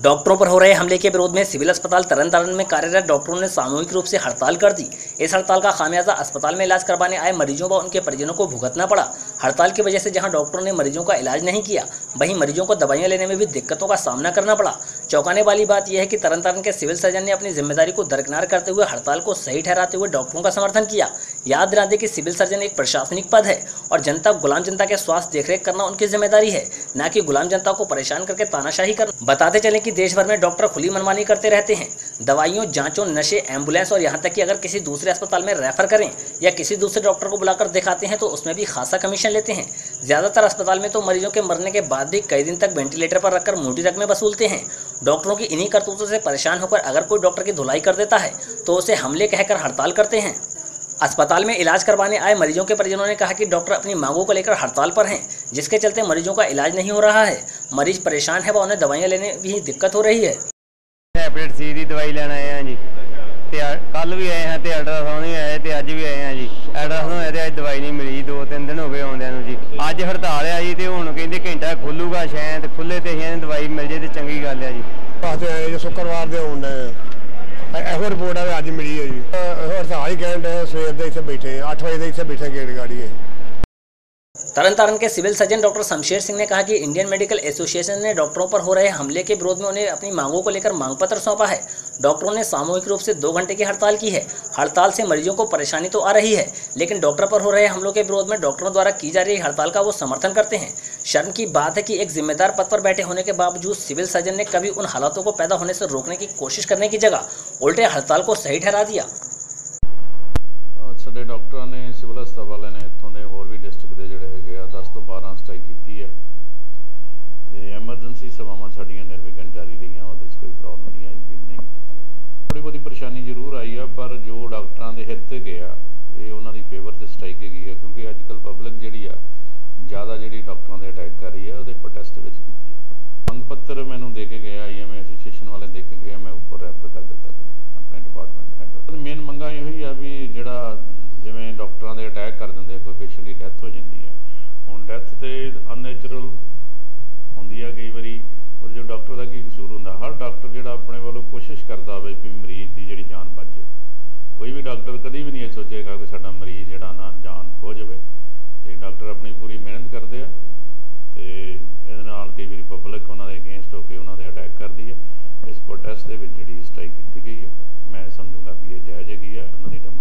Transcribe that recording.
डॉक्टरों पर हो रहे हमले के विरोध में सिविल अस्पताल तरनतारन में कार्यरत डॉक्टरों ने सामूहिक रूप से हड़ताल कर दी। इस हड़ताल का खामियाजा अस्पताल में इलाज करवाने आए मरीजों व उनके परिजनों को भुगतना पड़ा। हड़ताल की वजह से जहां डॉक्टरों ने मरीजों का इलाज नहीं किया, वहीं मरीजों को दवाइयां लेने में भी दिक्कतों का सामना करना पड़ा। चौंकाने वाली बात यह है कि तरनतारन के सिविल सर्जन ने अपनी जिम्मेदारी को दरकिनार करते हुए हड़ताल को सही ठहराते हुए डॉक्टरों का समर्थन किया। याद दिला दें कि सिविल सर्जन एक प्रशासनिक पद है और गुलाम जनता के स्वास्थ्य देखरेख करना उनकी जिम्मेदारी है, न कि गुलाम जनता को परेशान करके तानाशाही करना। बताते चलें कि देश भर में डॉक्टर खुली मनमानी करते रहते हैं। दवाइयों, जांचों, नशे, एम्बुलेंस और यहाँ तक कि अगर किसी दूसरे अस्पताल में रेफर करें या किसी दूसरे डॉक्टर को बुलाकर दिखाते हैं तो उसमें भी खासा कमीशन लेते हैं। ज्यादातर अस्पताल में तो मरीजों के मरने के बाद भी कई दिन तक वेंटिलेटर पर रखकर मोटी रकमें वसूलते हैं। डॉक्टरों की इन्हीं करतूतों से परेशान होकर अगर कोई डॉक्टर की धुलाई कर देता है तो उसे हमले कहकर हड़ताल करते हैं। अस्पताल में इलाज करवाने आए मरीजों के परिजनों ने कहा कि डॉक्टर अपनी मांगों को लेकर हड़ताल पर हैं, जिसके चलते मरीजों का इलाज नहीं हो रहा है। मरीज परेशान है व उन्हें दवाइयां लेने में भी दिक्कत हो रही है। हैपेटाइटिस सी की दवाई लेना आए हैं जी, कल भी आए हैं, अल्ट्रासाउंड भी आए, अज भी आए हैं जी। अल्ट्रासाउंड होया ते अज दवाई नहीं मिली, 2-3 दिन हो गए आउंदियां जी। अज हड़ताल है जी, ते हुण कहंदे घंटा खुलूगा, शायद खुले ते दवाई मिल जाए तो चंगी गल है जी। शुक्रवार दे आउंदा ਇਹੋ ਰਿਪੋਰਟ ਆ ਅੱਜ ਮਿਲੀ ਹੈ ਜੀ। ਹੜਤਾਲ ਹੀ ਕਹਿਣ ਦੇ ਸਵੇਰ ਦੇ ਇੱਥੇ ਬੈਠੇ 8 ਵਜੇ ਦੇ ਇੱਥੇ ਬੈਠੇ ਗੇਟ ਗਾੜੀ ਹੈ। तरनतारन के civil surgeon doctor Shamsher Singh ने कहा कि इंडियन मेडिकल एसोसिएशन ने डॉक्टरों पर हो रहे हमले के विरोध में उन्हें अपनी मांगों को लेकर मांग पत्र सौंपा है। डॉक्टरों ने सामूहिक रूप से 2 घंटे की हड़ताल की है। हड़ताल से मरीजों को परेशानी तो आ रही है, लेकिन डॉक्टर पर हो रहे हमलों के विरोध में डॉक्टरों द्वारा की जा रही हड़ताल का वो समर्थन करते हैं। शर्म की बात है कि एक जिम्मेदार पद पर बैठे होने के बावजूद सिविल सर्जन ने कभी उन हालातों को पैदा होने से रोकने की कोशिश करने की जगह उल्टे हड़ताल को सही ठहरा दिया। ਸਾਡੇ ਡਾਕਟਰਾਂ ਨੇ ਸਿਵਲ ਹਸਪਤਾਲ ਵਾਲਿਆਂ ਨੇ ਇੱਥੋਂ ਦੇ ਹੋਰ ਵੀ ਡਿਸਟ੍ਰਿਕਟ ਦੇ ਜਿਹੜੇ ਹੈਗੇ ਆ 10 ਤੋਂ 12 ਸਟ੍ਰਾਈਕ ਕੀਤੀ ਹੈ ਤੇ ਐਮਰਜੈਂਸੀ ਸੇਵਾਵਾਂ ਸਾਡੀਆਂ ਨਿਰਵਿਘਨ ਜਾਰੀ ਰਹੀਆਂ, ਉਹਦੇ 'ਚ ਕੋਈ ਪ੍ਰੋਬਲਮ ਨਹੀਂ ਆਈ ਵੀ ਨਹੀਂ ਕੀਤੀ। ਥੋੜੀ ਬਹੁਤੀ ਪਰੇਸ਼ਾਨੀ ਜ਼ਰੂਰ ਆਈ ਆ, ਪਰ ਜੋ ਡਾਕਟਰਾਂ ਦੇ ਹਿੱਤ ਹੈਗੇ ਆ ਇਹ ਉਹਨਾਂ ਦੀ ਫੇਵਰ 'ਚ ਸਟ੍ਰਾਈਕ ਹੈਗੀ ਆ, ਕਿਉਂਕਿ ਅੱਜ ਕੱਲ੍ਹ ਪਬਲਿਕ ਜਿਹੜੀ ਆ ਜ਼ਿਆਦਾ ਜਿਹੜੀ ਡਾਕਟਰਾਂ ਦੇ ਅਟੈਕ ਕਰ ਰਹੀ ਆ, ਉਹਦੇ ਪ੍ਰੋਟੈਸਟ ਵਿੱਚ ਕੀਤੀ ਹੈ। ਮੰਗ ਪੱਤਰ ਮੈਨੂੰ ਦੇ ਕੇ ਗਏ, IMA ਐਸੋਸੀਏਸ਼ਨ ਵਾਲੇ ਦੇ ਕੇ ਗਏ, ਮੈਂ ਉੱਪਰ ਰੈਫਰ ਕਰ ਦਿੱਤਾ ਆਪਣੇ ਡਿਪਾਰਟਮੈਂਟ ਹੈਡ। ਮੇਨ ਮੰਗਾਂ ਇਹੋ ਹੀ ਆ ਵੀ ਜਿਹੜਾ ਜਿਵੇਂ ਡਾਕਟਰਾਂ ਦੇ ਅਟੈਕ ਕਰ ਦਿੰਦੇ, ਕੋਈ ਪੇਸ਼ੈਂਟ ਦੀ ਡੈਥ ਹੋ ਜਾਂਦੀ ਹੈ, ਹੁਣ ਡੈਥ ਤੇ ਅਨਨੈਚੁਰਲ ਹੁੰਦੀ ਆ ਕਈ ਵਾਰੀ, ਉਹ ਜੋ ਡਾਕਟਰ ਦਾ ਕੀ ਕਸੂਰ ਹੁੰਦਾ। ਹਰ ਡਾਕਟਰ ਜਿਹੜਾ ਆਪਣੇ ਵੱਲੋਂ ਕੋਸ਼ਿਸ਼ ਕਰਦਾ ਹੋਵੇ ਵੀ ਮਰੀਜ਼ ਦੀ ਜਿਹੜੀ ਜਾਨ ਬਚੇ। ਕੋਈ ਵੀ ਡਾਕਟਰ ਕਦੀ ਵੀ ਨਹੀਂ ਇਹ ਸੋਚੇਗਾ ਕਿ ਸਾਡਾ ਮਰੀਜ਼ ਜਿਹੜਾ ਨਾ ਜਾਨ ਖੋ ਜਾਵੇ, ਤੇ ਡਾਕਟਰ ਆਪਣੀ ਪੂਰੀ ਮਿਹਨਤ ਕਰਦੇ ਆ ਤੇ ਇਹਦੇ ਨਾਲ ਕਈ ਵਾਰੀ ਪਬਲਿਕ ਉਹਨਾਂ ਦੇ ਅਗੇਂਸਟ ਹੋ ਕੇ ਉਹਨਾਂ ਦੇ ਅਟੈਕ ਕਰਦੀ ਹੈ। ਇਸ ਪ੍ਰੋਟੈਸਟ ਦੇ ਵਿੱਚ ਜਿਹੜੀ ਸਟ੍ਰਾਈਕ ਕੀਤੀ ਗਈ ਹੈ, ਮੈਂ ਸਮਝੂੰਗਾ ਵੀ ਇਹ ਜਾਇਜ਼ ਹੈਗੀ ਹੈ। ਉਹਨਾਂ ਦੀ